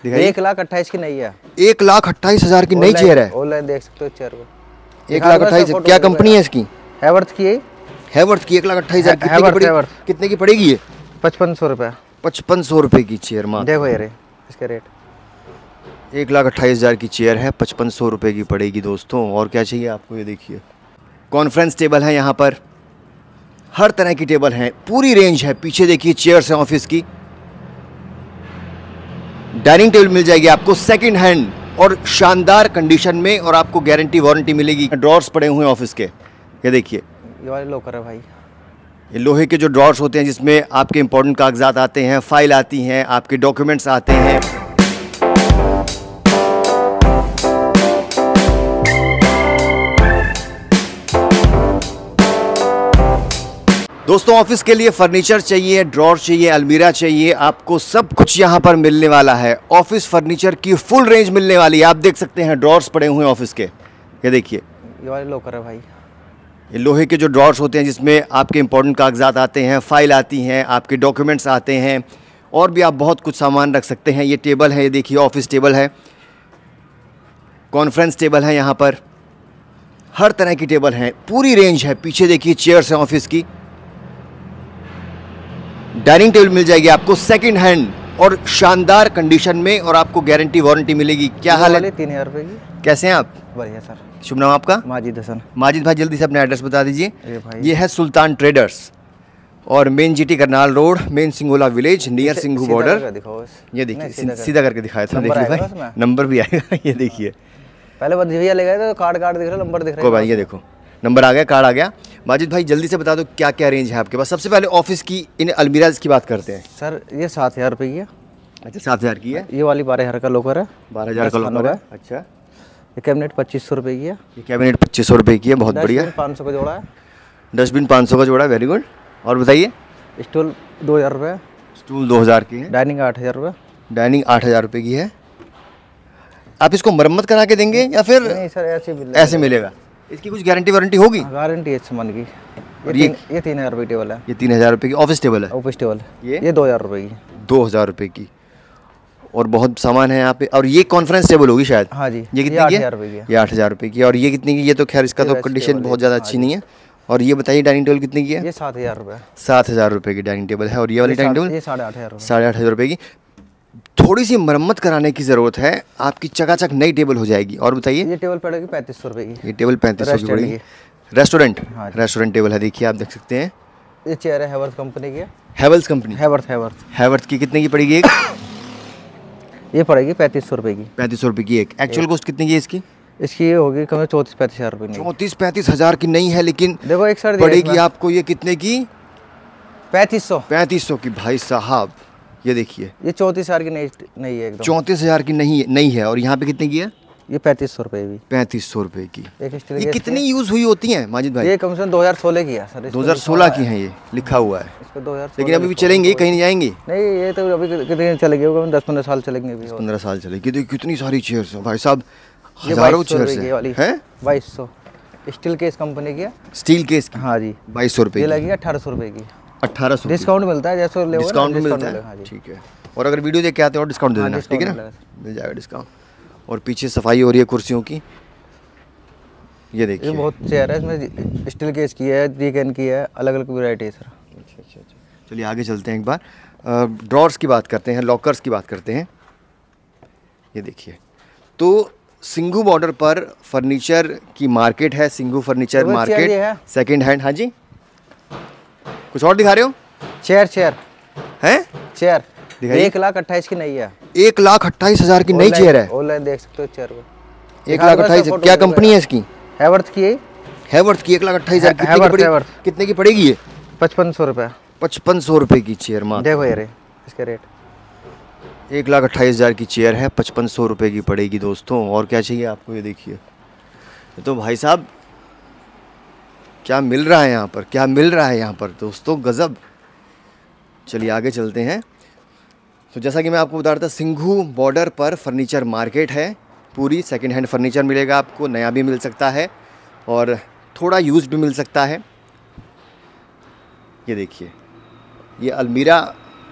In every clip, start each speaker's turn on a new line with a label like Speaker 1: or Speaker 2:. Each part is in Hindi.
Speaker 1: 1,28,000 की नई है।
Speaker 2: 1,28,000 की नई चेयर है।
Speaker 1: ऑनलाइन देख सकते हो चेयर को।
Speaker 2: 1,28,000 क्या कंपनी है इसकी?
Speaker 1: हैवर्थ की है।
Speaker 2: हैवर्थ की 1,28,000 कितने की पड़ेगी ये?
Speaker 1: 5500 रुपये।
Speaker 2: 5500 रुपये की चेयर मात्र।
Speaker 1: देखो ये इसके रेट
Speaker 2: 1,28,000 की चेयर है, 5500 रुपये की पड़ेगी दोस्तों। और क्या चाहिए आपको, ये देखिए कॉन्फ्रेंस टेबल है यहाँ पर, हर तरह की टेबल है, पूरी रेंज है। पीछे देखिए चेयर्स हैं ऑफिस की। डाइनिंग टेबल मिल जाएगी आपको सेकंड हैंड और शानदार कंडीशन में, और आपको गारंटी वारंटी मिलेगी। ड्रॉर्स पड़े हुए हैं ऑफिस के, ये देखिए
Speaker 1: ये वाले लॉकर है भाई।
Speaker 2: ये लोहे के जो ड्रॉर्स होते हैं जिसमें आपके इंपॉर्टेंट कागजात आते हैं, फाइल आती हैं, आपके डॉक्यूमेंट्स आते हैं। दोस्तों ऑफिस के लिए फर्नीचर चाहिए, ड्रॉर चाहिए, अलमीरा चाहिए, आपको सब कुछ यहाँ पर मिलने वाला है। ऑफिस फर्नीचर की फुल रेंज मिलने वाली है। आप देख सकते हैं ड्रॉर्स पड़े हुए हैं ऑफिस के, ये देखिए
Speaker 1: ये वाले लॉकर है भाई।
Speaker 2: ये लोहे के जो ड्रॉर्स होते हैं जिसमें आपके इंपॉर्टेंट कागजात आते हैं, फाइल आती हैं, आपके डॉक्यूमेंट्स आते हैं, और भी आप बहुत कुछ सामान रख सकते हैं। ये टेबल है, ये देखिए ऑफिस टेबल है, कॉन्फ्रेंस टेबल है यहाँ पर, हर तरह की टेबल है, पूरी रेंज है। पीछे देखिए चेयर्स हैं ऑफिस की। डाइनिंग टेबल मिल जाएगी आपको सेकंड हैंड और शानदार कंडीशन में, और आपको गारंटी वारंटी मिलेगी। क्या हाल है?
Speaker 1: 3000 रुपये की।
Speaker 2: कैसे हैं आप?
Speaker 1: बढ़िया सर।
Speaker 2: शुभ नाम आपका?
Speaker 1: माजिद हसन।
Speaker 2: माजिद भाई जल्दी से अपना एड्रेस बता दीजिए।
Speaker 1: ये
Speaker 2: है सुल्तान ट्रेडर्स और main GT Karnal road, main Singola village, near Singhu border. ये देखिए सीधा करके दिखाया था, देखिए भाई नंबर भी आएगा। ये देखिए
Speaker 1: पहले बार भैया ले गए थे तो कार्ड दिख रहा, नंबर दिख रहा है।
Speaker 2: भाई ये देखो नंबर आ गया, कार्ड आ गया। माजिद भाई जल्दी से बता दो क्या क्या रेंज है आपके पास। सबसे पहले ऑफिस की इन अलमीराज की बात करते हैं।
Speaker 1: सर ये 7000 रुपये की है।
Speaker 2: अच्छा 7000 की है।
Speaker 1: ये वाली 12000 का लॉकर है।
Speaker 2: 12000 का लॉकर है। अच्छा
Speaker 1: ये कैबिनेट 2500 रुपये की है।
Speaker 2: ये कैबिनेट 2500 रुपये की है, बहुत बढ़िया।
Speaker 1: 500 का जोड़ा है।
Speaker 2: डस्टबिन 500 का जोड़ा है, वेरी गुड। और बताइए?
Speaker 1: स्टूल 2000 रुपये।
Speaker 2: स्टूल 2000 की है।
Speaker 1: डाइनिंग 8000 रुपये।
Speaker 2: डाइनिंग 8000 रुपये की है। आप इसको मरम्मत करा के देंगे या फिर?
Speaker 1: नहीं सर
Speaker 2: ऐसे मिलेगा। इसकी कुछ गारंटी वारंटी होगी?
Speaker 1: गारंटी है सामान की।
Speaker 2: और
Speaker 1: ये 3000 रुपये टेबल है।
Speaker 2: ये 3000 रुपये की ऑफिस टेबल है।
Speaker 1: ऑफिस टेबल ये 2000 रुपये की।
Speaker 2: 2000 रुपये की, और बहुत सामान है यहाँ पे। और ये कॉन्फ्रेंस टेबल होगी शायद।
Speaker 1: हाँ जी।
Speaker 2: ये कितनी की है?
Speaker 1: 8000 रुपये की।
Speaker 2: ये 8000 रुपये की। और ये कितनी की? ये तो खैर इसका तो कंडीशन बहुत ज़्यादा अच्छी नहीं है। और ये बताइए डाइनिंग टेबल कितनी की है?
Speaker 1: ये 7000 रुपये।
Speaker 2: 7000 रुपये की डाइनिंग टेबल है। और ये वाली डाइनिंग टेबल?
Speaker 1: ये 8500 रुपये।
Speaker 2: 8500 रुपये की। थोड़ी सी मरम्मत कराने की ज़रूरत है, आपकी चकाचक नई टेबल हो जाएगी। और बताइए?
Speaker 1: ये टेबल पड़ेगी 3500 रुपये की।
Speaker 2: ये टेबल 3500 की पड़ेगी। रेस्टोरेंट?
Speaker 1: हाँ
Speaker 2: रेस्टोरेंट टेबल है, देखिए आप देख सकते हैं।
Speaker 1: ये चेयर है हैवर्थ कंपनी की।
Speaker 2: हैवेल्स कंपनी? हैवर्थ की कितने की पड़ेगी एक?
Speaker 1: ये पड़ेगी 3500 रुपये की।
Speaker 2: 3500 रुपये की एक। एक्चुअल कॉस्ट कितनी की है इसकी?
Speaker 1: इसकी ये होगी कम 34-35 हज़ार रुपये।
Speaker 2: 34-35 हज़ार की नहीं है, लेकिन
Speaker 1: देखो एक साइड
Speaker 2: पड़ेगी आपको ये कितने की?
Speaker 1: 3500
Speaker 2: की। भाई साहब ये देखिए,
Speaker 1: ये 34,000 की नहीं है एकदम।
Speaker 2: 34,000 की नहीं है। और यहाँ पे कितने की है?
Speaker 1: ये 3500 रुपये भी।
Speaker 2: 3500 रुपये की।
Speaker 1: ये
Speaker 2: कितनी यूज़ हुई होती हैं माजिद भाई?
Speaker 1: ये कम से कम 2016 की है सर।
Speaker 2: 2016 की है, ये लिखा हुआ है। लेकिन अभी भी चलेंगे, कहीं नहीं जाएंगी?
Speaker 1: नहीं ये तो अभी कितने चलेंगे, 10-15 साल चलेंगे अभी।
Speaker 2: 15 साल चलेगी। देखिए कितनी सारी चेयर्स हैं भाई साहब, हज़ारों चेयर्स हैं।
Speaker 1: 2200 स्टील केस कंपनी की है।
Speaker 2: स्टील केस की?
Speaker 1: हाँ जी।
Speaker 2: 2200 रुपये
Speaker 1: ये लगेगी 1800 रुपये की।
Speaker 2: 1800
Speaker 1: डिस्काउंट मिलता है, जैसे
Speaker 2: डिस्काउंट मिलता है। ठीक है। और अगर वीडियो देख के आते हैं और डिस्काउंट दे देना, ठीक है ना? मिल जाएगा डिस्काउंट। और पीछे सफाई हो रही है कुर्सियों की, ये देखिए।
Speaker 1: ये बहुत चेयर है, इसमें स्टील केस की है, डीकेन की है, अलग अलग वैरायटी है सर।
Speaker 2: अच्छा। चलिए आगे चलते हैं, एक बार ड्रॉर्स की बात करते हैं, लॉकर्स की बात करते हैं। ये देखिए, तो सिंघू बॉर्डर पर फर्नीचर की मार्केट है, Singhu furniture market second hand. हाँ जी, कुछ और दिखा रहे हो?
Speaker 1: चेयर
Speaker 2: हैं?
Speaker 1: चेयर 1,28,000 की नई है।
Speaker 2: 1,28,000 की नई चेयर है।
Speaker 1: ऑनलाइन देख सकते हो चेयर को।
Speaker 2: 1,28,000 क्या कंपनी है इसकी?
Speaker 1: हैवर्थ की है।
Speaker 2: हैवर्थ की 1,28,000 कितने की पड़ेगी ये?
Speaker 1: 5500 रुपये।
Speaker 2: 5500 रुपये की चेयर मात्र।
Speaker 1: देखो ये इसके रेट
Speaker 2: 1,28,000 की चेयर है, 5500 रुपये की पड़ेगी दोस्तों। और क्या चाहिए आपको, ये देखिए। ये तो भाई साहब क्या मिल रहा है यहाँ पर, क्या मिल रहा है यहाँ पर दोस्तों, गज़ब। चलिए आगे चलते हैं। तो जैसा कि मैं आपको बता रहा था, सिंघू बॉर्डर पर फर्नीचर मार्केट है, पूरी सेकंड हैंड फर्नीचर मिलेगा आपको, नया भी मिल सकता है और थोड़ा यूज्ड भी मिल सकता है। ये देखिए, ये अलमीरा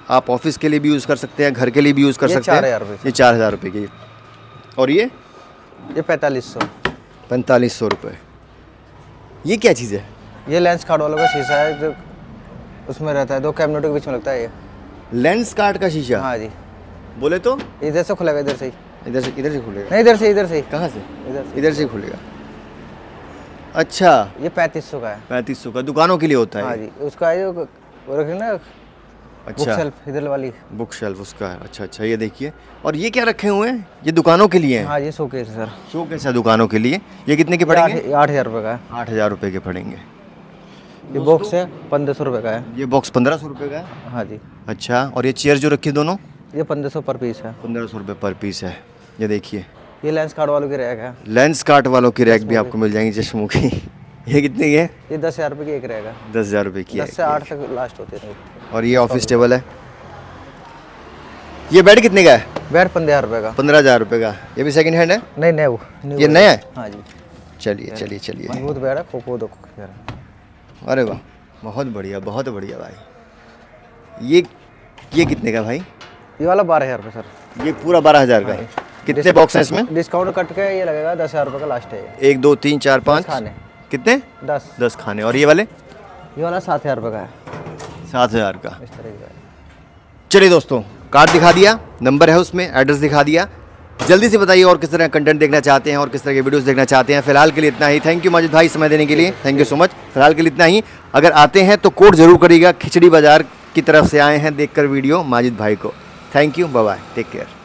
Speaker 2: आप ऑफिस के लिए भी यूज़ कर सकते हैं, घर के लिए भी यूज़ कर
Speaker 1: ये
Speaker 2: सकते हैं।
Speaker 1: 4,000 रुपये।
Speaker 2: ये 4,000 रुपये की। और ये
Speaker 1: 4500।
Speaker 2: 4500 रुपये। ये क्या चीज़ है?
Speaker 1: ये लेंस कार्ड वालों का शीशा है जो उसमें रहता है, 2 कैबिनेटों के बीच में लगता है ये।
Speaker 2: लेंस कार्ड का शीशा?
Speaker 1: हाँ जी।
Speaker 2: बोले तो
Speaker 1: इधर से खुलेगा, इधर से ही।
Speaker 2: इधर से खुलेगा?
Speaker 1: नहीं, इधर से ही।
Speaker 2: कहाँ से?
Speaker 1: इधर से।
Speaker 2: इधर से खुलेगा। अच्छा,
Speaker 1: ये 3500 का है।
Speaker 2: 3500 का दुकानों के लिए होता है?
Speaker 1: हाँ जी, उसका है जो वो रखे ना, बुक
Speaker 2: अच्छा,
Speaker 1: शेल्फ इधर वाली।
Speaker 2: बुक शेल्फ उसका है। अच्छा अच्छा, ये देखिए। और ये क्या रखे हुए हैं? ये दुकानों के लिए हैं?
Speaker 1: हाँ, ये शोकेस है सर।
Speaker 2: शोकेस है दुकानों के लिए। ये कितने के पड़ेंगे?
Speaker 1: 8,000 रुपये का है।
Speaker 2: 8,000 रुपये के पड़ेंगे।
Speaker 1: ये बॉक्स है 1500 रुपये का है।
Speaker 2: ये बॉक्स 1500 रुपये का है?
Speaker 1: हाँ जी।
Speaker 2: अच्छा, और ये चेयर जो रखी है दोनों?
Speaker 1: ये 1500 पर पीस है।
Speaker 2: 1500 रुपये पर पीस है। ये देखिए,
Speaker 1: ये लेंस कार्ड वालों की रैक है।
Speaker 2: लेंस कार्ट वालों की रैक भी आपको मिल जाएंगी चश्मों की। ये कितने की है?
Speaker 1: ये 10,000 रुपये की एक रहेगा।
Speaker 2: 10,000 रुपये की है।
Speaker 1: 10 से 8 तक लास्ट होते हैं।
Speaker 2: और ये ऑफिस टेबल है। ये बेड कितने का है?
Speaker 1: बेड 15,000 रुपये का।
Speaker 2: 15,000 रुपये का। ये भी सेकंड हैंड है?
Speaker 1: नहीं, नहीं वो
Speaker 2: ये नया है?
Speaker 1: हाँ जी।
Speaker 2: चलिए चलिए चलिए।
Speaker 1: मजबूत बेड है, खोखो दो।
Speaker 2: अरे वाह, बहुत बढ़िया भाई। ये कितने का भाई?
Speaker 1: ये वाला 12,000 रुपये सर।
Speaker 2: ये पूरा 12,000 का है। कितने बॉक्स हैं इसमें?
Speaker 1: डिस्काउंट कट के ये लगेगा 10,000 रुपये का लास्ट है।
Speaker 2: 1 2 3 4 5
Speaker 1: खाने।
Speaker 2: कितने? 10 खाने। और ये वाले?
Speaker 1: ये वाला 7,000 रुपये का है।
Speaker 2: 7,000 का।
Speaker 1: इस तरह का है।
Speaker 2: चलिए दोस्तों, कार्ड दिखा दिया, नंबर है उसमें, एड्रेस दिखा दिया। जल्दी से बताइए और किस तरह का कंटेंट देखना चाहते हैं और किस तरह के वीडियोस देखना चाहते हैं। फिलहाल के लिए इतना ही। थैंक यू माजिद भाई समय देने के लिए, थैंक यू सो मच। फिलहाल के लिए इतना ही। अगर आते हैं तो कोड जरूर करिएगा, खिचड़ी बाजार की तरफ से आए हैं देखकर वीडियो माजिद भाई को। Thank you, bye bye, take care.